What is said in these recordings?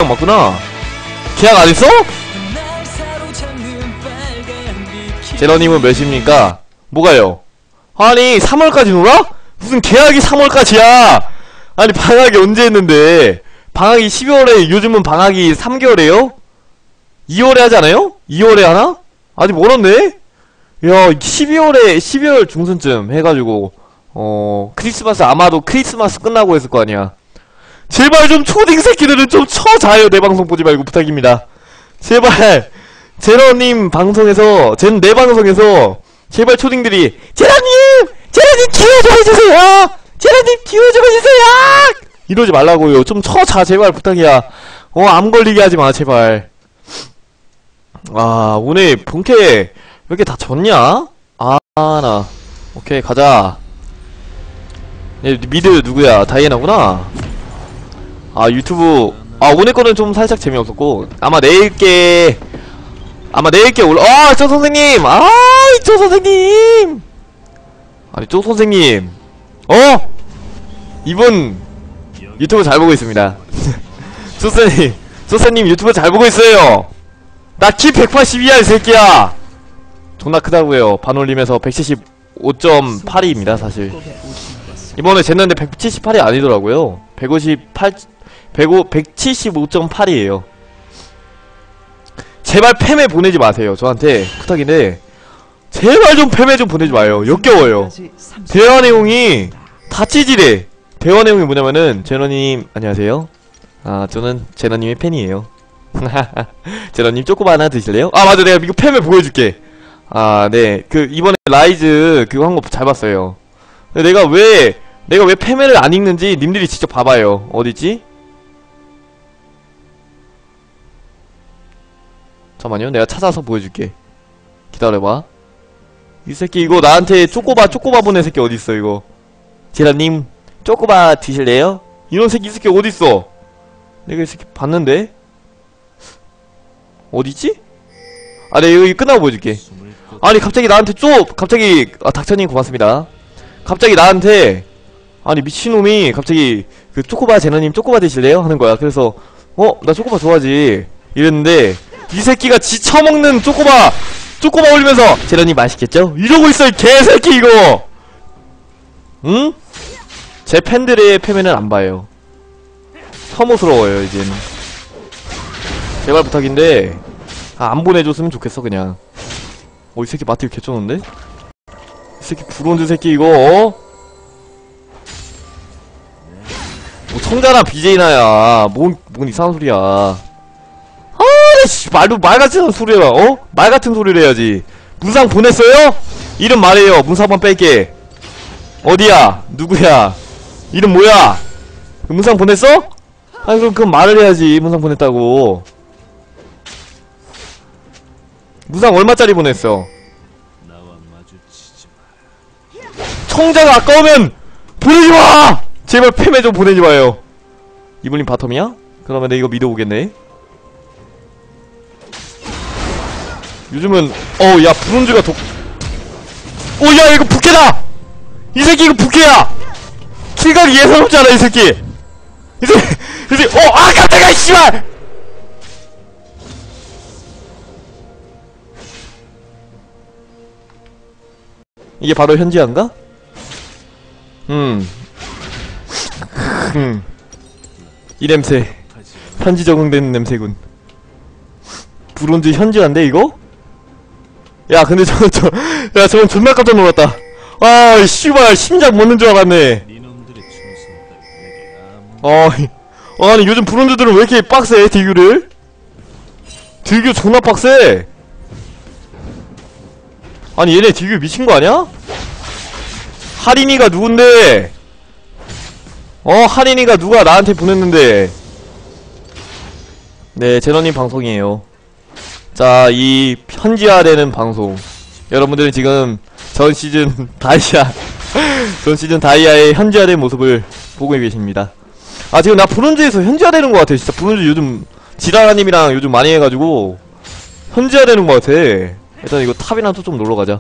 맞구나. 계약 안 했어? 제러님은 몇입니까? 뭐가요? 아니 3월까지 놀아? 무슨 계약이 3월까지야. 아니 방학이 언제 했는데. 방학이 12월에 요즘은 방학이 3개월에요? 2월에 하지 않아요? 2월에 하나? 아직 멀었네? 야 12월 중순쯤 해가지고 크리스마스 아마도 크리스마스 끝나고 했을 거 아니야. 제발 좀 초딩 새끼들은 좀 쳐자요. 내 방송 보지 말고 부탁입니다. 제발 제러님 방송에서 내 방송에서 제발 초딩들이 제러님 기회 좀 해주세요. 제러님 기회 좀 해주세요. 이러지 말라고요. 좀 쳐자 제발 부탁이야. 암 걸리게 하지마 제발. 아 오늘 본캐 왜 이렇게 다 졌냐? 나 오케이 가자. 미드 누구야? 다이애나구나. 유튜브 오늘 거는 좀 살짝 재미없었고 아마 내일께 올라. 쪼 선생님! 쪼 선생님! 아니 쪼 선생님 이분 유튜브 잘 보고 있습니다. 쪼선님 유튜브 잘 보고 있어요. 나 키 182야 이 새끼야. 존나 크다고요. 반올림에서 175.8입니다 사실. 이번에 쟀는데 178이 아니더라고요. 175.8이에요 제발 팸에 보내지 마세요. 저한테 부탁인데 제발 좀 팸에 좀 보내지 마요. 역겨워요. 대화 내용이 다 찌질해. 대화 내용이 뭐냐면은 제너님 안녕하세요. 저는 제너님의 팬이에요. 제너님 쪼꼬바 하나 드실래요? 맞아 내가 이거 팸에 보여줄게. 네 이번에 라이즈 그거 한 거 잘 봤어요. 근데 내가 왜 팸을 안 읽는지 님들이 직접 봐봐요. 어디있지? 잠깐만요 내가 찾아서 보여줄게. 기다려봐. 이 새끼 이거 나한테 쪼꼬바 보낸 새끼 어딨어 이거. 제라님 쪼꼬바 드실래요? 이런 새끼 이 새끼 어딨어. 내가 이 새끼 봤는데 어디있지? 내가 여기 끝나고 보여줄게. 아니 갑자기 나한테 갑자기 닥쳐님 고맙습니다. 갑자기 나한테 미친놈이 갑자기 쪼꼬바 제너님 쪼꼬바 드실래요? 하는거야. 그래서 나 쪼꼬바 좋아하지 이랬는데 이 새끼가 지 처먹는 쪼꼬바 올리면서 제너님 맛있겠죠? 이러고 있어 이 개새끼 이거. 응? 제 팬들의 패면은 안 봐요. 혐오스러워요 이젠. 제발 부탁인데 안 보내줬으면 좋겠어 그냥. 이 새끼 마틸 개쩌는데? 이 새끼 브론즈 새끼 이거 청자나 BJ나야 뭔 이상한 소리야. 말같은 소리야. 말같은 소리를 해야지. 문상 보냈어요? 이름 말해요. 문상 한번 뺄게. 어디야? 누구야? 이름 뭐야? 문상 보냈어? 그럼 말을 해야지. 문상 보냈다고. 문상 얼마짜리 보냈어? 청자가 아까우면 보내지마! 제발 팸에 좀 보내지마요. 이블린 바텀이야? 그러면 내 이거 미드 오겠네. 요즘은 야 브론즈가 야 이거 부캐다! 이 새끼 이거 부캐야! 킬각이 예사롭잖아 이 새끼! 이 새끼 깜짝이야 씨발! 이게 바로 현지화인가? 이 냄새 현지 적응된 냄새군. 브론즈 현지화인데 이거? 야 근데 저건 존나 깜짝 놀랐다. 씨발 심장 멎는 줄 알았네. 아니 요즘 브론즈들은 왜 이렇게 빡세 딜교를? 딜교 존나 빡세. 아니 얘네 딜교 미친거 아냐? 하린이가 누군데? 하린이가 누가 나한테 보냈는데. 네 제너님 방송이에요. 자, 이 현지화되는 방송. 여러분들은 지금 전 시즌 다이아의 현지화된 모습을 보고 계십니다. 지금 나 브론즈에서 현지화되는 것 같아. 진짜 브론즈 요즘 지라라님이랑 요즘 많이 해가지고 현지화되는 것 같아. 일단 이거 탑이나 또 좀 놀러가자.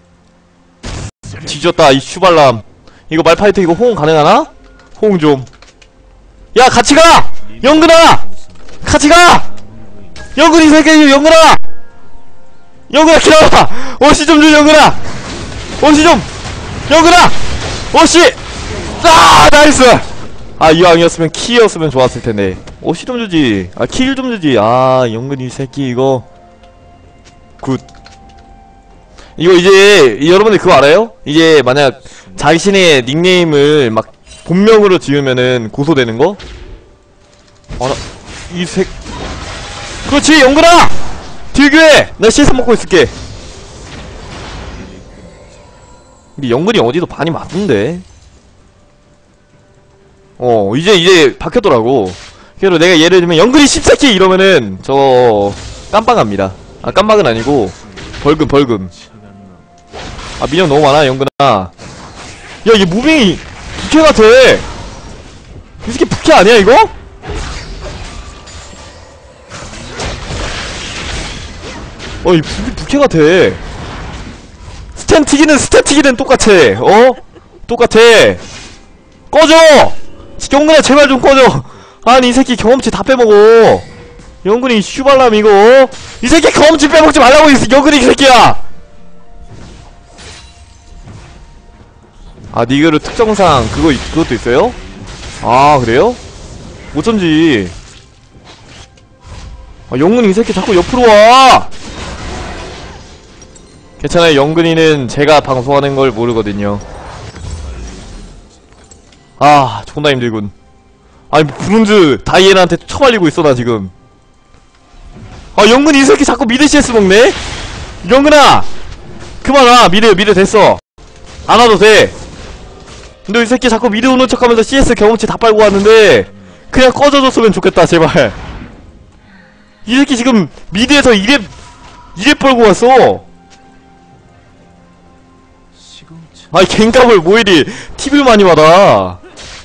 뒤졌다 이 슈발람. 이거 말파이트 이거 호응 가능하나? 호응 좀. 야 같이가! 영근아! 같이 가! 영근이 새끼, 영근아! 영근아, 기다려봐! 어시 좀 줘, 영근아! 어시 좀! 영근아! 어시! 아, 나이스! 아, 이왕이었으면 키였으면 좋았을 텐데. 어시 좀 주지. 아, 킬 좀 주지. 아, 영근이 새끼, 이거. 굿. 이거 이제, 여러분들 그거 알아요? 이제, 만약, 자신의 닉네임을 막, 본명으로 지으면은 고소되는 거? 아, 나, 이 새, 그렇지, 영근아! 딜교해! 나 CS 먹고 있을게. 근데 영근이 어디서 많이 맞던데? 이제 바뀌었더라고. 그래서 내가 예를 들면, 영근이 14키! 이러면은, 깜빡합니다. 아, 깜빡은 아니고, 벌금. 아, 미녀 너무 많아, 영근아. 야, 얘 무빙이, 부캐 같아! 이 새끼 부캐 아니야, 이거? 이 부캐 같아. 스태틱이는 똑같아. 똑같아. 꺼져! 영근아, 제발 좀 꺼져! 아니, 이 새끼 경험치 다 빼먹어. 영근이 슈발람, 이거. 이 새끼 경험치 빼먹지 말라고, 영근이, 이 새끼야! 아, 니그르 특정상, 그것도 있어요? 아, 그래요? 어쩐지. 아, 영근이 이 새끼 자꾸 옆으로 와! 괜찮아요. 영근이는 제가 방송하는 걸 모르거든요. 아, 존나 힘들군. 아니, 브론즈 다이애나한테 처발리고 있어, 나 지금. 아, 영근이 이 새끼 자꾸 미드 CS 먹네? 영근아! 그만 와! 미드 됐어. 안 와도 돼. 근데 이 새끼 자꾸 미드 오는 척 하면서 CS 경험치 다 빨고 왔는데, 그냥 꺼져줬으면 좋겠다, 제발. 이 새끼 지금 미드에서 2렙 벌고 왔어. 아이, 갱값을 뭐 이리 팁을 많이 받아.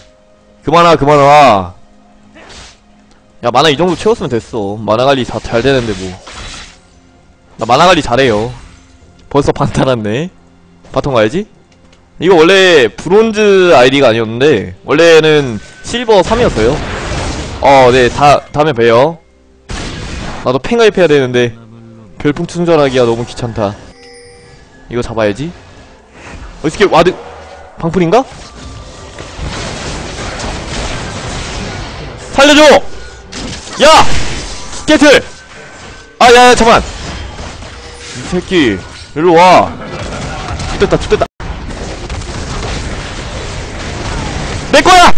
그만와. 야, 만화 이 정도 채웠으면 됐어. 만화 관리 잘 되는데 뭐. 나 만화 관리 잘해요. 벌써 반타 났네. 바통 가야지. 이거 원래 브론즈 아이디가 아니었는데 원래는 실버 3이었어요. 네, 다음에 봬요. 나도 팬 가입해야 되는데 별풍 충전하기가 너무 귀찮다. 이거 잡아야지. 이 새끼 와드 방풀인가? 살려줘! 야! 깨틀! 아, 야, 잠깐만! 이 새끼 일로 와. 죽됐다. 내 거야!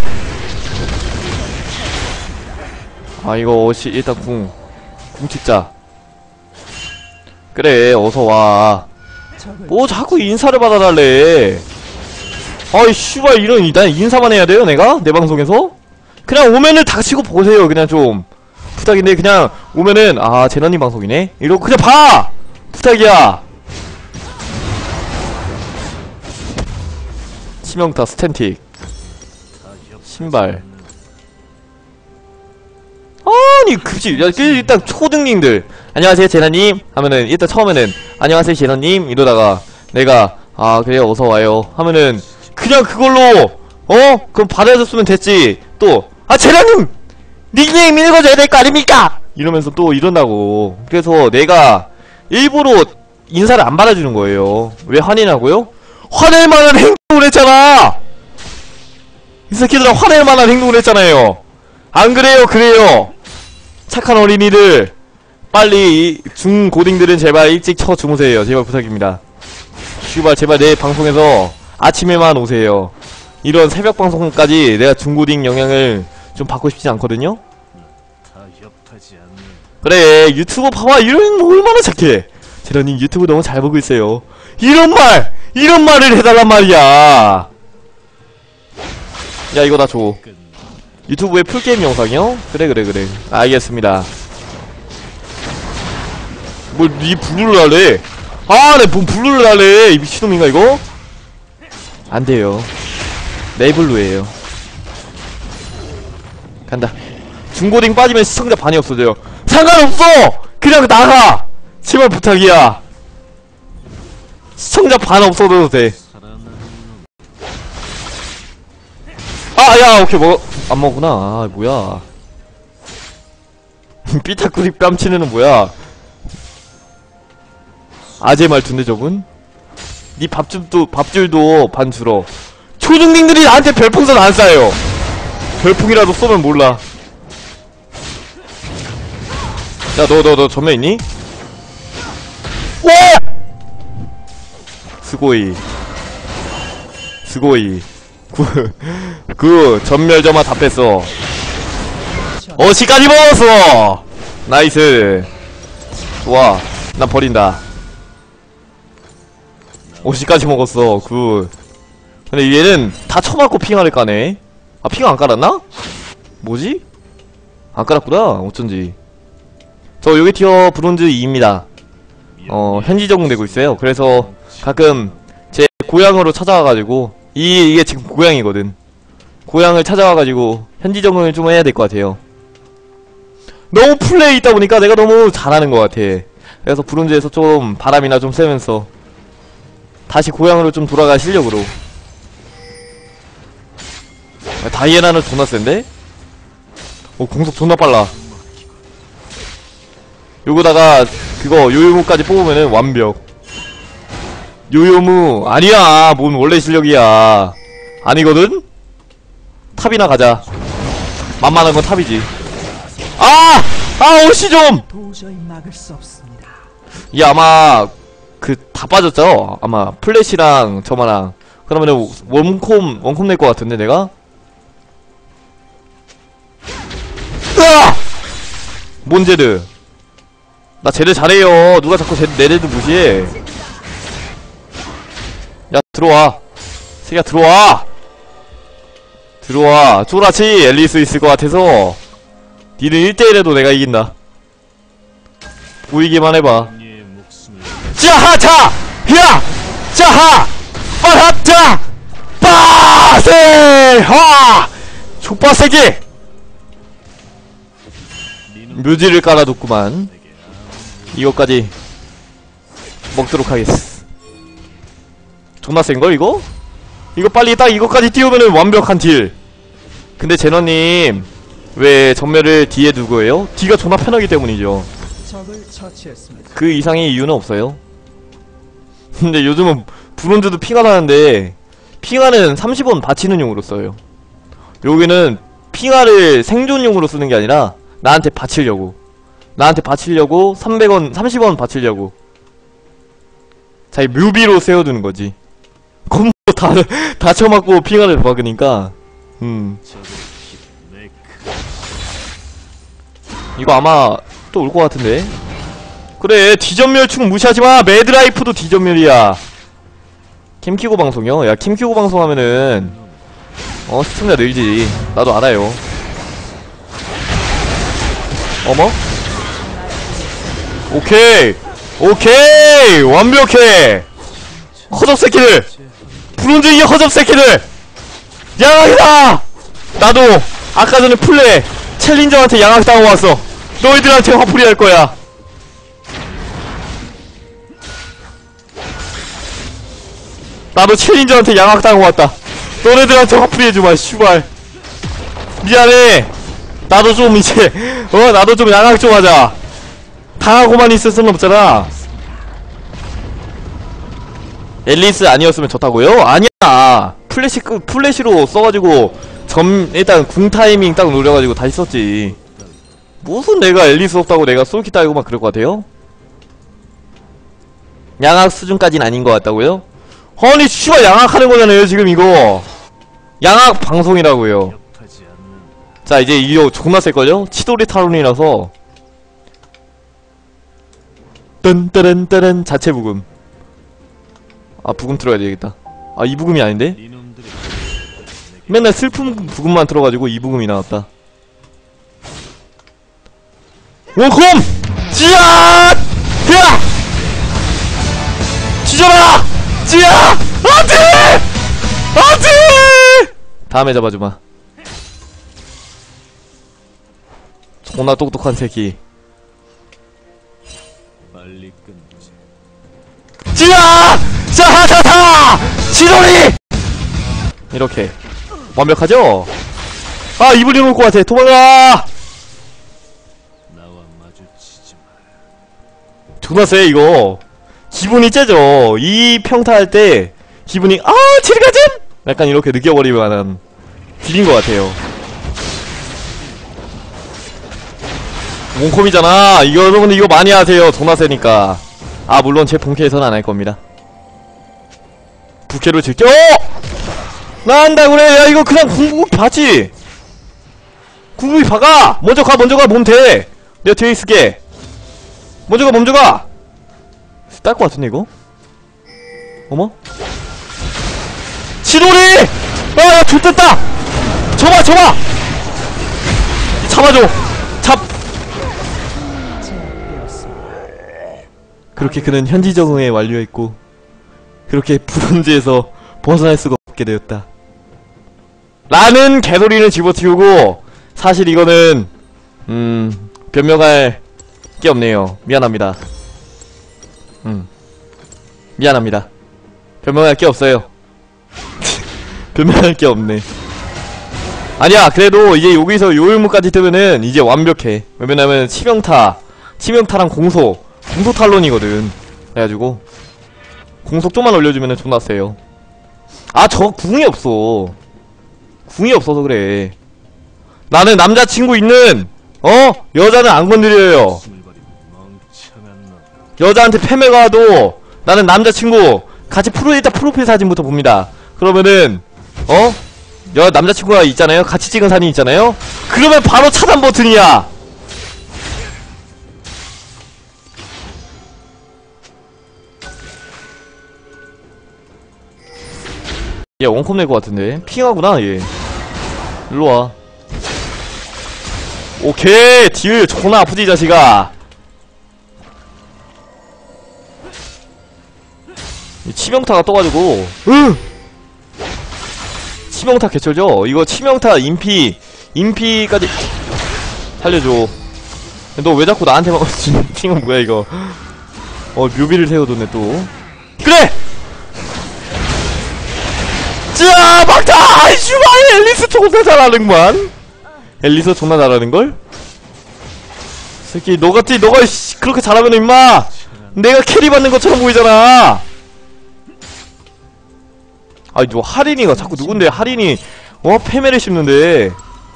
아, 이거 일단 궁 찍자. 그래, 어서 와. 뭐 자꾸 인사를 받아달래. 아이, 씨발, 난 인사만 해야 돼요, 내가? 내 방송에서? 그냥 오면은 닥치고 보세요, 그냥 좀. 부탁인데, 그냥 오면은, 아, 제너님 방송이네? 이러고 그냥 봐! 부탁이야! 치명타, 스탠틱. 신발. 아니, 그치. 야, 일단 초등님들. 안녕하세요, 제너님. 하면은, 일단 처음에는, 안녕하세요, 제너님. 이러다가, 내가, 아, 그래요, 어서와요. 하면은, 그냥 그걸로, 그럼 받아줬으면 됐지. 또, 아, 제너님! 닉네임 읽어줘야 될 거 아닙니까? 이러면서 또 이런다고. 그래서 내가 일부러 인사를 안 받아주는 거예요. 왜 화내냐고요? 화낼 만한 행동을 했잖아! 이 새끼들은 화낼 만한 행동을 했잖아요. 안 그래요? 그래요. 착한 어린이들, 빨리 중고딩들은 제발 일찍 주무세요. 제발 부탁입니다. 슈발, 제발 내 방송에서 아침에만 오세요. 이런 새벽 방송까지 내가 중고딩 영향을 좀 받고 싶지 않거든요? 그래, 유튜버 봐봐. 이런 거 얼마나 착해. 제러님 유튜브 너무 잘 보고 있어요. 이런 말을 해달란 말이야. 야, 이거 나 줘. 유튜브에 풀게임 영상이요? 그래. 알겠습니다. 니 블루를 할래? 아, 내 뭔 블루를 할래? 이 미친놈인가, 이거? 안 돼요. 네이블루예요. 간다. 중고딩 빠지면 시청자 반이 없어져요. 상관없어! 그냥 나가! 제발 부탁이야. 시청자 반 없어져도 돼. 아, 야, 오케이, 안 먹었구나. 아, 뭐야. 삐딱구리 뺨치는 뭐야? 아재 말투인데 저분? 니 밥줄도 반 줄어. 초중딩들이 나한테 별풍선 안 쏴요. 별풍이라도 쏘면 몰라. 야, 너 전면 있니? 오! 스고이. 전멸점화 다 뺐어. 어시까지 먹었어! 나이스. 좋아. 난 버린다. 어시까지 먹었어. 근데 얘는 다 쳐맞고 핑화를 까네. 아, 핑화 안 깔았나? 뭐지? 안 깔았구나. 어쩐지. 저 요게 티어 브론즈 2입니다. 현지 적응되고 있어요. 그래서 가끔 제 고향으로 찾아와가지고, 이게 지금 고향이거든. 고향을 찾아와가지고 현지 적응을 좀 해야 될 것 같아요. 너무 플레이 있다 보니까 내가 너무 잘하는 것 같아. 그래서 브론즈에서 좀 바람이나 좀 쐬면서 다시 고향으로 좀 돌아갈 실력으로. 다이애나는 존나 센데? 공속 존나 빨라. 요거다가 그거 요요무까지 뽑으면은 완벽. 요요무 아니야. 뭔 원래 실력이야. 아니거든? 탑이나 가자. 만만한 건 탑이지. 오씨 좀! 도저히 막을 수 없습니다. 이 아마 다 빠졌죠? 아마 플래시랑 저마랑. 그러면은 원콤 낼 것 같은데 내가? 으아! 뭔 제드? 나 제드 잘해요. 누가 자꾸 내 제드 무시해. 야, 들어와. 새끼야, 들어와. 쪼라치 앨리스 있을 것 같아서 니는 1대1에도 내가 이긴다. 보이기만 해봐. 짜하차! 야! 짜하! 빠하차! 빠세! 하! 족빠세기! 묘지를 깔아뒀구만. 이거까지 먹도록 하겠어. 존나 센걸 이거? 이거 빨리 딱 이거까지 띄우면은 완벽한 딜. 근데 제너님 왜 전멸을 뒤에 두고 해요? 뒤가 존나 편하기 때문이죠. 적을 처치했습니다. 그 이상의 이유는 없어요. 근데 요즘은 브론즈도 핑화 나는데 핑화는 30원 받치는 용으로 써요. 여기는 핑화를 생존용으로 쓰는 게 아니라 나한테 받치려고 300원 30원 받치려고 자기 묘비로 세워두는 거지. 콤보 다 쳐맞고 핑화를 막으니까. 이거 아마 또 올 것 같은데. 그래, 뒤전멸충 무시하지마. 매드라이프도 뒤전멸이야. 캠키고 방송이요? 야, 캠키고 방송하면은 시청자 늘지. 나도 알아요. 어머? 오케이 완벽해. 허접새끼들, 브론즈이의 허접새끼들, 양악이다. 나도 아까 전에 플레 챌린저한테 양악당하고 왔어. 너희들한테 화풀이 할 거야. 나도 챌린저한테 양악당하고 왔다. 너네들한테 화풀이 해주마. 슈발 미안해. 나도 좀 이제 나도 좀 양악 좀 하자. 당하고만 있을 수는 없잖아. 앨리스 아니었으면 좋다고요? 아니야. 플래시로 써가지고 일단 궁 타이밍 딱 노려가지고 다시 썼지. 무슨 내가 앨리스 없다고 내가 솔키 따이고 막 그럴 것 같아요? 양악 수준까진 아닌 것 같다고요? 아니 씨발 양악하는 거잖아요 지금 이거. 양악 방송이라고요. 자, 이제 이거 존나 셀걸요? 치도리 타론이라서. 딴따란따란 자체 부금. 부금 틀어야 되겠다. 이 부금이 아닌데? 맨날 슬픈 부금만 틀어가지고 이 부금이 나왔다. 원콤! 찌앗! 으악! 뒤져라! 찌앗! 안돼! 안돼! 다음에 잡아주마. 존나 똑똑한 새끼. 찌앗! 자하타타! 치도리! 이렇게 완벽하죠? 이블린 올 것 같아. 도망가! 존나 세 이거. 기분이 째죠. 이 평타 할 때 기분이 지르가즘! 약간 이렇게 느껴버릴 만한 딜인 것 같아요. 몽콤이잖아. 이거 여러분들 이거 많이 하세요. 존나 세니까. 물론 제 본캐에서는 안 할 겁니다. 부캐로 즐겨. 나 한다 그래. 야 이거 그냥 궁극기 봤지? 궁극기 박아. 먼저 가 몸 대. 내가 뒤에 있을게. 먼저 가. 딸 것 같은데 이거? 어머? 치돌이! 야 좋댔다! 접어! 잡아줘! 그렇게 그는 현지 적응에 완료했고 그렇게 브론즈에서 벗어날 수가 없게 되었다. 라는 개소리를 집어치우고 사실 이거는 변명할 게 없네요. 미안합니다. 미안합니다. 변명할 게 없어요. 변명할 게 없네. 아니야 그래도 이제 여기서 요일무까지 뜨면은 이제 완벽해. 왜냐면 치명타랑 공소 탈론이거든. 그래가지고 공속 좀만 올려주면은 존나 세요. 저 궁이 없어. 궁이 없어서 그래. 나는 남자친구 있는 여자는 안 건드려요. 여자한테 패매 가도 나는 남자친구 같이 일단 프로필 사진부터 봅니다. 그러면은 남자친구가 있잖아요. 같이 찍은 사진 있잖아요. 그러면 바로 차단 버튼이야. 얘 원컵 낼 것 같은데. 핑하구나 얘. 일로와. 오케이 딜 존나 아프지 이 자식아. 치명타가 떠가지고 치명타 개쩔죠? 이거 치명타 인피까지 살려줘. 너 왜 자꾸 나한테만 핑은 뭐야 이거. 묘비를 세워뒀네 또. 그래! 자 막타! 아이씨발 앨리스 존나 잘하는구만. 앨리스 존나 잘하는걸? 새끼 너가 그렇게 잘하면 임마 내가 캐리 받는 것처럼 보이잖아. 너 하린이가 자꾸 누군데 하린이 패매를 씹는데.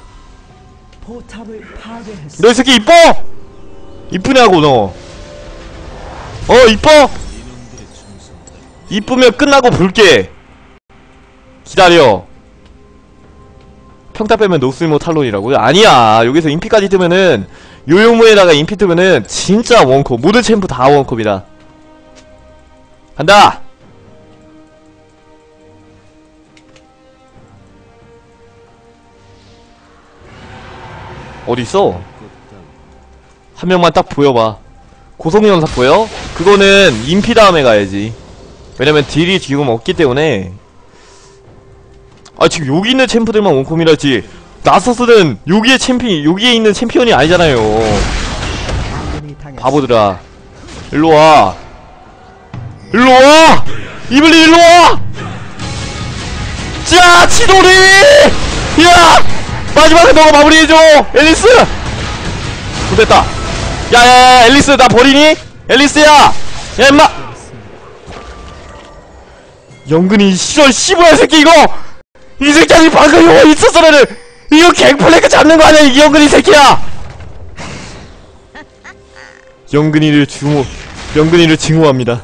너 이 새끼 이뻐! 이쁘냐고 너. 이뻐? 이쁘면 끝나고 볼게. 기다려. 평타 빼면 노스모 탈론이라고요? 아니야. 여기서 인피까지 뜨면은 요요무에다가 인피 뜨면은 진짜 원컵. 모든 챔프 다 원컵이다. 간다! 어디있어? 한 명만 딱 보여봐. 고성연사 보여? 그거는 인피 다음에 가야지. 왜냐면 딜이 지금 없기 때문에. 지금 여기 있는 챔프들만 원콤이라지. 나서스는 여기에 있는 챔피언이 아니잖아요. 바보들아. 일로와. 이블린 일로와! 자, 치돌이! 야! 마지막에 너가 마무리해줘! 앨리스! 좋됐다. 야야야, 앨리스 나 버리니? 앨리스야! 야 임마! 영근이 싫어 씨부야 새끼 이거! 이 새끼야 방금 이거 있었어라는 이거 갱플랭크 잡는 거 아니야 이 영근이 새끼야! 영근이를 증오합니다.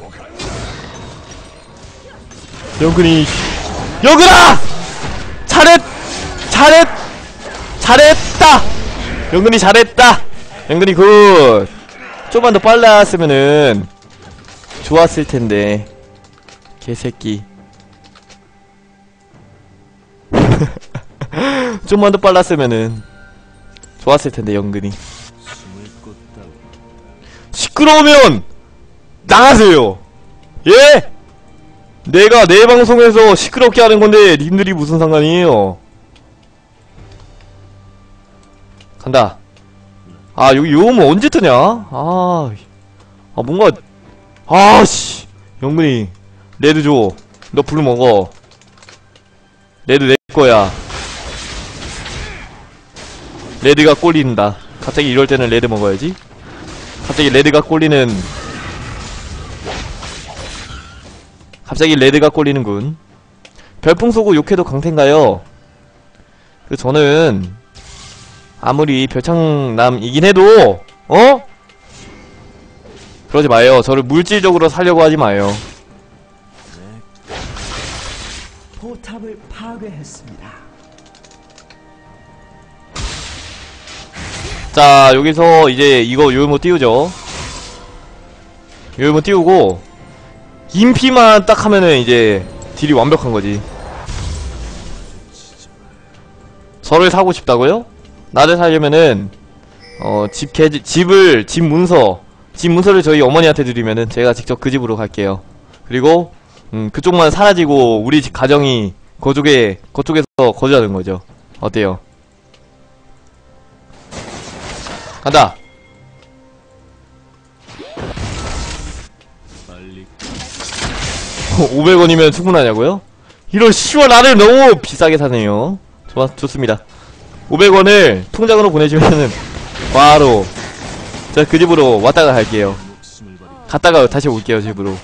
영근아! 잘했다! 영근이 잘했다! 영근이 굿! 좀만 더 빨랐으면은 좋았을텐데 개새끼. 좀만 더 빨랐으면은 좋았을텐데 영근이. 시끄러우면 나가세요! 예? 내가 내 방송에서 시끄럽게 하는 건데 님들이 무슨 상관이에요? 간다. 여기 요음은 언제 뜨냐? 뭔가 씨 영근이 레드 줘. 너 블루 먹어. 레드 내 거야. 레드가 꼴린다. 갑자기 이럴 때는 레드 먹어야지. 갑자기 레드가 꼴리는군. 별풍 쏘고 욕해도 강텐가요? 저는 아무리 별창남이긴 해도 그러지 마요. 저를 물질적으로 살려고 하지 마요. 포탑을 파괴했습니다. 자, 여기서 이제 이거 요요모 띄우죠. 요요모 띄우고 인피만 딱 하면은 이제 딜이 완벽한거지. 저를 사고 싶다고요? 나를 사려면은 집 문서를 저희 어머니한테 드리면은 제가 직접 그 집으로 갈게요. 그리고 그쪽만 사라지고 우리 집 가정이 그쪽에서 거주하는 거죠. 어때요? 간다. 500원이면 충분하냐고요? 이런 씨발 나를 너무 비싸게 사네요. 좋습니다. 500원을 통장으로 보내주면은 바로 제가 그 집으로 왔다가 갈게요. 갔다가 다시 올게요. 집으로.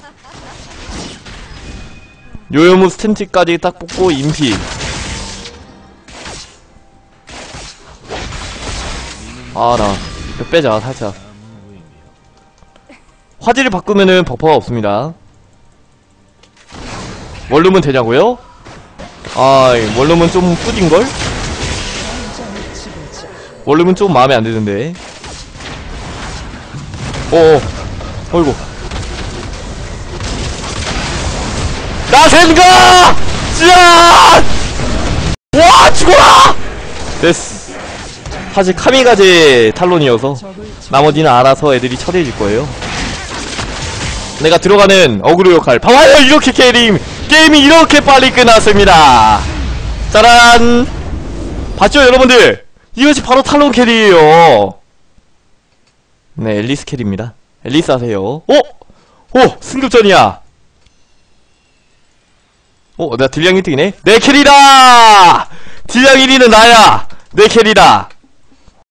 요요무 스탠티까지 딱 뽑고 인피. 나 이거 빼자. 살짝 화질을 바꾸면은 버퍼가 없습니다. 원룸은 되냐고요? 원룸은 좀 뿌진걸? 원룸은 좀 마음에 안 드는데. 어이구. 나센가! 짠! 와, 죽어라! 됐어. 사실 카미가제 탈론이어서 나머지는 알아서 애들이 처리해줄 거예요. 내가 들어가는 어그로 역할. 봐봐요! 이렇게 게임이 이렇게 빨리 끝났습니다. 짜란! 봤죠, 여러분들? 이것이 바로 탈론 캐리예요. 네, 앨리스 캐리입니다. 앨리스 하세요. 승급전이야. 나 딜량 1등이네? 내 캐리다! 딜량 1위는 나야! 내 캐리다!